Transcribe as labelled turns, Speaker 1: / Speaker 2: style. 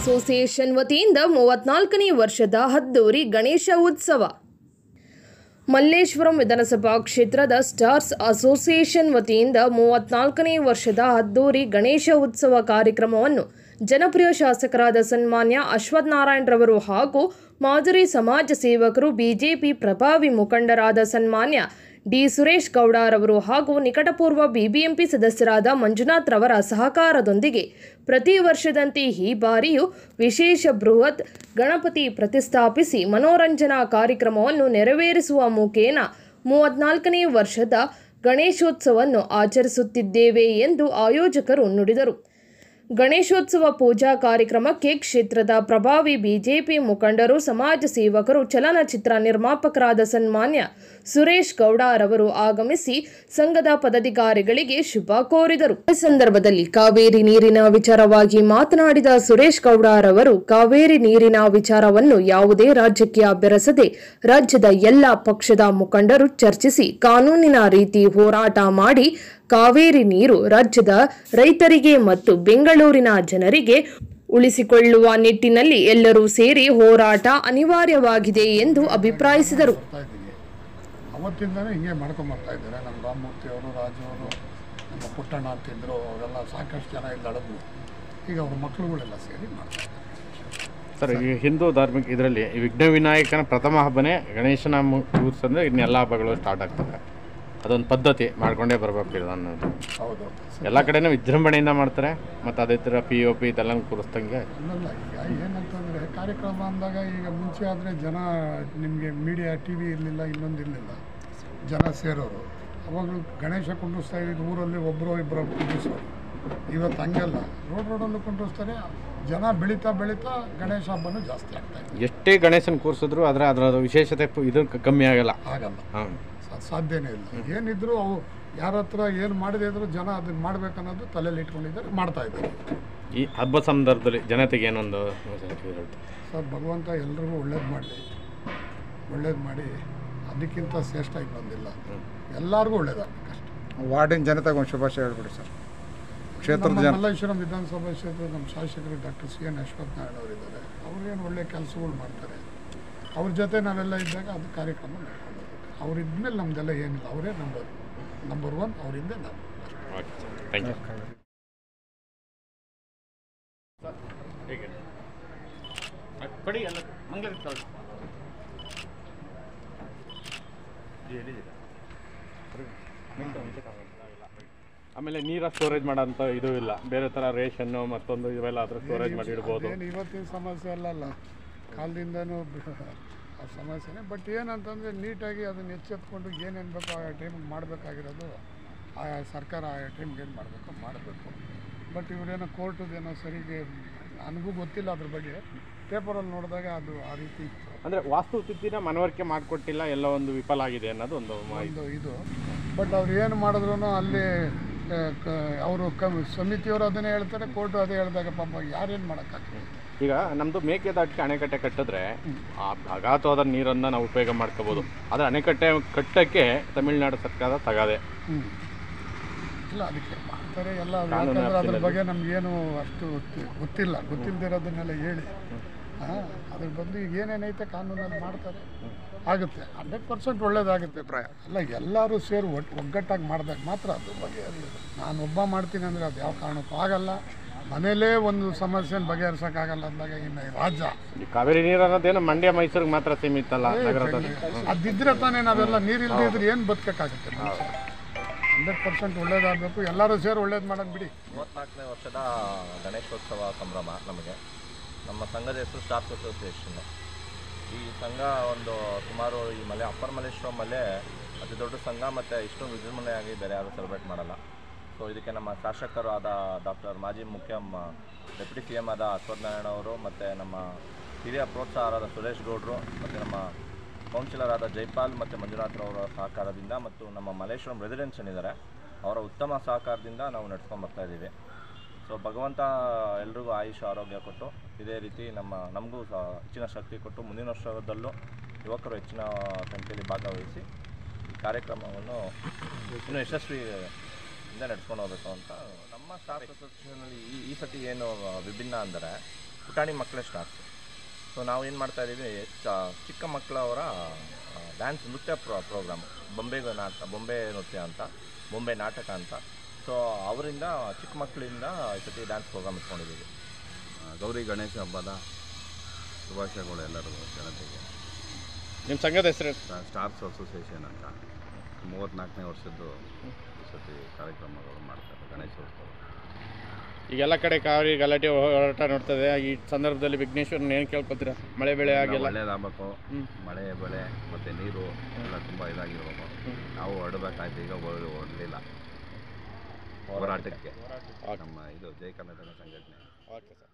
Speaker 1: Association ವತಿಯಿಂದ 34ನೇ ವರ್ಷದ ಅದ್ದೂರಿ ಗಣೇಶ ಉತ್ಸವ. ಮಲ್ಲೇಶ್ವರಂ ವಿಧಾನಸಭಾ ಕ್ಷೇತ್ರದ ಸ್ಟಾರ್ಸ್ ಅಸೋಸಿಯೇಷನ್ ವತಿಯಿಂದ 34ನೇ ವರ್ಷದ ಅದ್ದೂರಿ ಗಣೇಶ ಉತ್ಸವ ಕಾರ್ಯಕ್ರಮವನ್ನು ಜನಪ್ರಿಯ ಶಾಸಕರಾದ ಸನ್ಮಾನ್ಯ ಅಶ್ವಥ್ ನಾರಾಯಣ್ ರವರು ಹಾಗೂ ಮಾಜರಿ ಸಮಾಜ ಸೇವಕರು, ಬಿಜೆಪಿ ಪ್ರಭಾವಿ ಮುಖಂಡರಾದ ಸನ್ಮಾನ್ಯ ಡಿ ಸುರೇಶ್ ಗೌಡರವರು ಹಾಗೂ ನಿಕಟಪೂರ್ವ ಬಿಬಿಎಂಪಿ ಸದಸ್ಯರಾದ ಮಂಜುನಾಥ್ ರವರ ಸಹಕಾರದೊಂದಿಗೆ ಪ್ರತಿ ವರ್ಷದಂತೆ ಈ ಬಾರಿಯೂ ವಿಶೇಷ ಬೃಹತ್ ಗಣಪತಿ ಪ್ರತಿಷ್ಠಾಪಿಸಿ ಮನೋರಂಜನಾ ಕಾರ್ಯಕ್ರಮವನ್ನು ನೆರವೇರಿಸುವ ಮುಖೇನ 34ನೇ ವರ್ಷದ ಗಣೇಶೋತ್ಸವವನ್ನು ಆಚರಿಸುತ್ತಿದ್ದೇವೆ ಎಂದು ಆಯೋಜಕರು ನುಡಿದರು. ಗಣೇಶೋತ್ಸವ ಪೂಜಾ ಕಾರ್ಯಕ್ರಮಕ್ಕೆ ಕ್ಷೇತ್ರದ ಪ್ರಭಾವಿ ಬಿಜೆಪಿ ಮುಖಂಡರು, ಸಮಾಜ ಸೇವಕರು, ಚಲನಚಿತ್ರ ನಿರ್ಮಾಪಕರಾದ ಸನ್ಮಾನ್ಯ ಸುರೇಶ್ ಗೌಡರವರು ಆಗಮಿಸಿ ಸಂಘದ ಪದಾಧಿಕಾರಿಗಳಿಗೆ ಶುಭ ಕೋರಿದರು. ಈ ಸಂದರ್ಭದಲ್ಲಿ ಕಾವೇರಿ ನೀರಿನ ವಿಚಾರವಾಗಿ ಮಾತನಾಡಿದ ಸುರೇಶ್ ಗೌಡರವರು, ಕಾವೇರಿ ನೀರಿನ ವಿಚಾರವನ್ನು ಯಾವುದೇ ರಾಜ್ಯಕ್ಕೆ ಬೆರೆಸದೆ ರಾಜ್ಯದ ಎಲ್ಲ ಪಕ್ಷದ ಮುಖಂಡರು ಚರ್ಚಿಸಿ ಕಾನೂನಿನ ರೀತಿ ಹೋರಾಟ ಮಾಡಿ ಕಾವೇರಿ ನೀರು ರಾಜ್ಯದ ರೈತರಿಗೆ ಮತ್ತು ಬೆಂಗಳೂರಿನ ಜನರಿಗೆ ಉಳಿಸಿಕೊಳ್ಳುವ ನಿಟ್ಟಿನಲ್ಲಿ ಎಲ್ಲರೂ ಸೇರಿ ಹೋರಾಟ ಅನಿವಾರ್ಯವಾಗಿದೆ ಎಂದು ಅಭಿಪ್ರಾಯಿಸಿದರು.
Speaker 2: ಅವತ್ತಿಂದನೇ ಹಿಂಗೆ ಮಾಡ್ಕೊಂಡು ಬರ್ತಾ ಇದ್ದಾರೆ. ನಮ್ಮ ರಾಮಮೂರ್ತಿ ಅವರು, ರಾಜು ಅವರು, ನಮ್ಮ ಪುಟ್ಟಣ್ಣ ಅಂತಿದ್ರು, ಅವರೆಲ್ಲ ಸಾಕಷ್ಟು ಜನ ಇಲ್ಲಿ ಅಳದ್ರು. ಈಗ ಅವ್ರ ಮಕ್ಕಳುಗಳೆಲ್ಲ ಸೇರಿ ಮಾಡ್ತಾ ಇದ್ದಾರೆ.
Speaker 3: ಸರ್, ಈ ಹಿಂದೂ ಧಾರ್ಮಿಕ ಇದರಲ್ಲಿ ವಿಘ್ನ ವಿನಾಯಕನ ಪ್ರಥಮ ಹಬ್ಬನೇ ಗಣೇಶನ ಕೂರಿಸಂದ್ರೆ ಇನ್ನೆಲ್ಲ ಹಬ್ಬಗಳು ಸ್ಟಾರ್ಟ್ ಆಗ್ತವೆ. ಅದೊಂದು ಪದ್ಧತಿ ಮಾಡ್ಕೊಂಡೇ ಬರಬೇಕು ಅನ್ನೋದು.
Speaker 2: ಹೌದು,
Speaker 3: ಎಲ್ಲ ಕಡೆನೂ ವಿಜೃಂಭಣೆಯಿಂದ ಮಾಡ್ತಾರೆ. ಮತ್ತು ಅದೇ ಥರ POP ಇದೆಲ್ಲ ಕೂರಿಸ್ದಂಗೆ
Speaker 2: ಇಲ್ಲ. ಈಗ ಏನಂತಂದರೆ ಕಾರ್ಯಕ್ರಮ ಅಂದಾಗ ಈಗ ಮುಂಚೆ ಆದರೆ ಜನ ನಿಮಗೆ ಮೀಡಿಯಾ TV ಇರಲಿಲ್ಲ, ಇನ್ನೊಂದು ಇರಲಿಲ್ಲ, ಜನ ಸೇರೋರು. ಅವಾಗಲೂ ಗಣೇಶ ಕುಂಡಿಸ್ತಾ ಇದ್ದು ಊರಲ್ಲಿ ಒಬ್ಬರು ಇಬ್ಬರು ಕುಂಡಿಸೋರು. ಇವತ್ತು ಹಂಗೆಲ್ಲ ರೋಡಲ್ಲೂ ಕುಂಡಿಸ್ತಾರೆ. ಜನ ಬೆಳೀತಾ ಬೆಳೀತಾ ಗಣೇಶ ಹಬ್ಬನೂ ಜಾಸ್ತಿ ಆಗ್ತಾಯಿದೆ.
Speaker 3: ಎಷ್ಟೇ ಗಣೇಶನ ಕೂರಿಸಿದ್ರು ಅದರ ವಿಶೇಷತೆ ಇದು ಕಮ್ಮಿ ಆಗಲ್ಲ.
Speaker 2: ಸಾಧ್ಯನೇ ಇಲ್ಲ. ಏನಿದ್ರು ಅವು ಯಾರ ಹತ್ರ ಏನು ಮಾಡದೇ ಇದ್ರು ಜನ ಅದನ್ನು ಮಾಡ್ಬೇಕನ್ನೋದು ತಲೆಯಲ್ಲಿ ಇಟ್ಕೊಂಡಿದ್ದಾರೆ, ಮಾಡ್ತಾ ಇದ್ದಾರೆ.
Speaker 3: ಈ ಹಬ್ಬ ಸಂದರ್ಭದಲ್ಲಿ ಜನತೆಗೆ ಏನೊಂದು
Speaker 2: ಸರ್, ಭಗವಂತ ಎಲ್ರಿಗೂ ಒಳ್ಳೇದು ಮಾಡಿ ಅದಕ್ಕಿಂತ ಶ್ರೇಷ್ಠ ಇನ್ನೊಂದಿಲ್ಲ. ಎಲ್ಲರಿಗೂ ಒಳ್ಳೇದಾಗಬೇಕಷ್ಟೆ.
Speaker 4: ವಾರ್ಡಿನ ಜನತೆಗೆ ಒಂದು ಶುಭಾಶಯ ಹೇಳ್ಬಿಡಿ ಸರ್. ಕ್ಷೇತ್ರದ
Speaker 2: ಮಲ್ಲೇಶ್ವರಂ ವಿಧಾನಸಭಾ ಕ್ಷೇತ್ರದ ನಮ್ಮ ಶಾಸಕರು ಡಾಕ್ಟರ್ CN ಅಶ್ವಥ್ ನಾರಾಯಣ್ ಅವರಿದ್ದಾರೆ. ಅವ್ರೇನು ಒಳ್ಳೆ ಕೆಲಸಗಳು ಮಾಡ್ತಾರೆ. ಅವ್ರ ಜೊತೆ ನಾವೆಲ್ಲ ಇದ್ದಾಗ ಅದು ಕಾರ್ಯಕ್ರಮ ಮಾಡ್ಕೊಂಡು ಅವರಿದ್ಮೇಲೆ ನಮ್ದೆಲ್ಲ ಏನಿಲ್ಲ. ಅವರೇ ನಂಬರ್ 1, ಅವರಿಂದ ನಾವು.
Speaker 3: ಆಮೇಲೆ ನೀರ ಸ್ಟೋರೇಜ್ ಮಾಡೋಂಥ ಇದು ಇಲ್ಲ. ಬೇರೆ ಥರ ರೇಷನ್ನು ಮತ್ತೊಂದು ಇವೆಲ್ಲ ಅದ್ರ ಸ್ಟೋರೇಜ್ ಮಾಡಿ ಇಡ್ಬೋದು.
Speaker 2: ಇವತ್ತಿನ ಸಮಸ್ಯೆ ಅಲ್ಲಲ್ಲ, ಕಾಲದಿಂದನೂ ಆ ಸಮಸ್ಯೆನೇ. ಬಟ್ ಏನಂತಂದರೆ ನೀಟಾಗಿ ಅದನ್ನು ಎಚ್ಚೆತ್ಕೊಂಡು ಏನೇನು ಬೇಕೋ ಆ ಟೈಮಿಗೆ ಮಾಡಬೇಕಾಗಿರೋದು ಆಯಾ ಸರ್ಕಾರ ಆಯಾ ಟೈಮ್ಗೆ ಏನು ಮಾಡಬೇಕು. ಬಟ್ ಇವರೇನೋ ಕೋರ್ಟದೇನೋ ಸರಿಗೆ ನನಗೂ ಗೊತ್ತಿಲ್ಲ ಅದ್ರ ಬಗ್ಗೆ. ಪೇಪರಲ್ಲಿ ನೋಡಿದಾಗ ಅದು ಆ ರೀತಿ ಇತ್ತು.
Speaker 3: ಅಂದರೆ ವಾಸ್ತುಸ್ಥಿತಿನ ಮನವರಿಕೆ ಮಾಡಿಕೊಟ್ಟಿಲ್ಲ, ಎಲ್ಲ ಒಂದು ವಿಫಲ ಆಗಿದೆ ಅನ್ನೋದು ಒಂದು
Speaker 2: ಇದು. ಬಟ್ ಅವ್ರು ಏನು ಮಾಡಿದ್ರು ಅಲ್ಲಿ ಅವರು ಸಮಿತಿಯವರು ಅದನ್ನೇ ಹೇಳ್ತಾರೆ, ಕೋರ್ಟು ಅದೇ ಹೇಳಿದಾಗ ಪಾಪ ಯಾರೇನು ಮಾಡೋಕ್ಕಾಗ್ತದೆ.
Speaker 3: ಈಗ ನಮ್ಮದು ಮೇಕೆದಾಟಿಗೆ ಅಣೆಕಟ್ಟೆ ಕಟ್ಟಿದ್ರೆ ಅಗಾಧವಾದ ನೀರನ್ನು ನಾವು ಉಪಯೋಗ ಮಾಡ್ಕೋಬೋದು. ಆದರೆ ಅಣೆಕಟ್ಟೆ ಕಟ್ಟಕ್ಕೆ ತಮಿಳುನಾಡು ಸರ್ಕಾರ ತಗದೆ
Speaker 2: ಇಲ್ಲ, ಅದಕ್ಕೆ ಮಾಡ್ತಾರೆ ಎಲ್ಲ. ಯಾಕಂದ್ರೆ ಅದ್ರ ಬಗ್ಗೆ ನಮಗೇನು ಅಷ್ಟು ಗೊತ್ತಿಲ್ಲದಿರೋದನ್ನೆಲ್ಲ ಹೇಳಿ ಅದ್ರ ಬದಲು ಈಗ ಏನೇನೈತೆ ಕಾನೂನಲ್ಲಿ ಮಾಡ್ತಾರೆ, ಆಗುತ್ತೆ. 100% ಒಳ್ಳೇದಾಗುತ್ತೆ. ಪ್ರಾಯ ಅಲ್ಲ, ಎಲ್ಲರೂ ಸೇರಿ ಒಗ್ಗಟ್ಟಾಗಿ ಮಾಡಿದಾಗ ಮಾತ್ರ ಅದು ಬಗ್ಗೆ. ನಾನು ಒಬ್ಬ ಮಾಡ್ತೀನಿ ಅಂದರೆ ಅದು ಯಾವ ಕಾರಣಕ್ಕೂ ಆಗಲ್ಲ. ಮನೇಲೇ ಒಂದು ಸಮಸ್ಯೆನ ಬಗೆಹರಿಸೋಕ್ಕಾಗಲ್ಲ ಅಂದಾಗ ಇನ್ನು ರಾಜ್ಯ
Speaker 3: ಕಾವೇರಿ ನೀರು ಅನ್ನೋದೇನು ಮಂಡ್ಯ ಮೈಸೂರಿಗೆ ಮಾತ್ರ ಸೀಮಿತ ಅಲ್ಲ.
Speaker 2: ಅದಿದ್ರೆ ತಾನೇ ನಾವೆಲ್ಲ ನೀರಿಲ್ಲದೆ ಇದ್ರೆ ಏನು ಬದುಕೋಕ್ಕಾಗುತ್ತೆ. 100% ಒಳ್ಳೇದಾಗಬೇಕು. ಎಲ್ಲರೂ ಸೇರಿ ಒಳ್ಳೇದು ಮಾಡೋದು ಬಿಡಿ.
Speaker 5: 34ನೇ ವರ್ಷದ ಗಣೇಶೋತ್ಸವ ಸಂಭ್ರಮ. ನಮಗೆ ನಮ್ಮ ಸಂಘದ ಹೆಸರು ಸ್ಟಾರ್ಸ್ ಅಸೋಸಿಯೇಷನ್ನು. ಈ ಸಂಘ ಒಂದು ಸುಮಾರು ಈ ಅಪ್ಪರ್ ಮಲ್ಲೇಶ್ವರಮಲ್ಲೇ ಅತಿ ದೊಡ್ಡ ಸಂಘ. ಮತ್ತು ಇಷ್ಟೊಂದು ವಿಜೃಂಭಣೆಯಾಗಿ ಬೇರೆ ಯಾರು ಸೆಲೆಬ್ರೇಟ್ ಮಾಡಲ್ಲ. ಸೊ ಇದಕ್ಕೆ ನಮ್ಮ ಶಾಸಕರು ಆದ ಮಾಜಿ ಡೆಪ್ಯೂಟಿ CM ಆದ ಅಶ್ವಥ್ ನಾರಾಯಣ್ ಅವರು, ಮತ್ತು ನಮ್ಮ ಹಿರಿಯ ಪ್ರೋತ್ಸಾಹರಾದ ಸುರೇಶ್ ಗೌಡರು, ಮತ್ತು ನಮ್ಮ ಕೌನ್ಸಿಲರ್ ಆದ ಜೈಪಾಲ್ ಮತ್ತು ಮಂಜುನಾಥ್ ಅವರ ಸಹಕಾರದಿಂದ, ಮತ್ತು ನಮ್ಮ ಮಲ್ಲೇಶ್ವರಂ ರೆಸಿಡೆನ್ಸ್ ಏನಿದ್ದಾರೆ ಅವರ ಉತ್ತಮ ಸಹಕಾರದಿಂದ ನಾವು ನಡ್ಸ್ಕೊಂಡು ಬರ್ತಾಯಿದ್ದೀವಿ. ಸೊ ಭಗವಂತ ಎಲ್ರಿಗೂ ಆಯುಷ್ ಆರೋಗ್ಯ ಕೊಟ್ಟು ಇದೇ ರೀತಿ ನಮಗೂ ಹೆಚ್ಚಿನ ಶಕ್ತಿ ಕೊಟ್ಟು ಮುಂದಿನ ವರ್ಷದಲ್ಲೂ ಯುವಕರು ಹೆಚ್ಚಿನ ಸಂಖ್ಯೆಯಲ್ಲಿ ಭಾಗವಹಿಸಿ ಈ ಕಾರ್ಯಕ್ರಮವನ್ನು ಇನ್ನೂ ಯಶಸ್ವಿಯಿಂದ ನಡೆಸ್ಕೊಂಡು ಹೋಗಬೇಕು ಅಂತ ನಮ್ಮ ಸ್ಟಾರ್ಸ್ ಅಸೋಸಿಯೇಷನಲ್ಲಿ ಈ ಸತಿ ಏನು ವಿಭಿನ್ನ ಅಂದರೆ ಪುಟಾಣಿ ಮಕ್ಕಳೇ ಸ್ಟಾರ್ಸ್. ಸೊ ನಾವು ಏನು ಮಾಡ್ತಾಯಿದ್ದೀವಿ, ಚಿಕ್ಕ ಮಕ್ಕಳವರ ಡ್ಯಾನ್ಸ್ ನೃತ್ಯ ಪ್ರೋಗ್ರಾಮ್, ಬೊಂಬೆ ನೃತ್ಯ ಅಂತ, ಬೊಂಬೆ ನಾಟಕ ಅಂತ. ಸೊ ಅವರಿಂದ ಚಿಕ್ಕ ಮಕ್ಕಳಿಂದ ಈ ಸತಿ ಡ್ಯಾನ್ಸ್ ಪ್ರೋಗ್ರಾಮ್ ಇಟ್ಕೊಂಡಿದ್ದೀವಿ.
Speaker 6: ಗೌರಿ ಗಣೇಶ ಹಬ್ಬದ ಶುಭಾಶಯಗಳು ಎಲ್ಲರಿಗೂ ಜನತೆಗೆ.
Speaker 3: ನಿಮ್ಮ ಸಂಘದ ಹೆಸರು?
Speaker 6: ಸ್ಟಾರ್ಸ್ ಅಸೋಸಿಯೇಷನ್ ಅಂತ 34ನೇ ವರ್ಷದ್ದು ಈ ಸತಿ ಕಾರ್ಯಕ್ರಮಗಳು ಮಾಡ್ತಾರೆ ಗಣೇಶೋತ್ಸವ.
Speaker 3: ಈಗೆಲ್ಲ ಕಡೆ ಕಾವೇರಿ ಗಲಾಟೆ ಹೋರಾಟ ನೋಡ್ತದೆ. ಈ ಸಂದರ್ಭದಲ್ಲಿ ವಿಘ್ನೇಶ್ವರನ ಏನು ಕೇಳ್ಕೊತೀರಾ? ಮಳೆ ಬೆಳೆ ಆಗಿಲ್ಲ,
Speaker 6: ಒಳ್ಳೇದಾಗಬೇಕು. ಮಳೆ ಬೆಳೆ ಮತ್ತು ನೀರು ಎಲ್ಲ ತುಂಬ ಇದಾಗಿರ್ಬೇಕು. ನಾವು ಹೊರಡಬೇಕಾಯ್ತು, ಈಗ ಹೊರಡಲಿಲ್ಲ ಹೋರಾಟಕ್ಕೆ. ನಮ್ಮ ಇದು ಜೈ ಕರ್ನಾಟಕ ಸಂಘಟನೆ.
Speaker 3: Okay sir.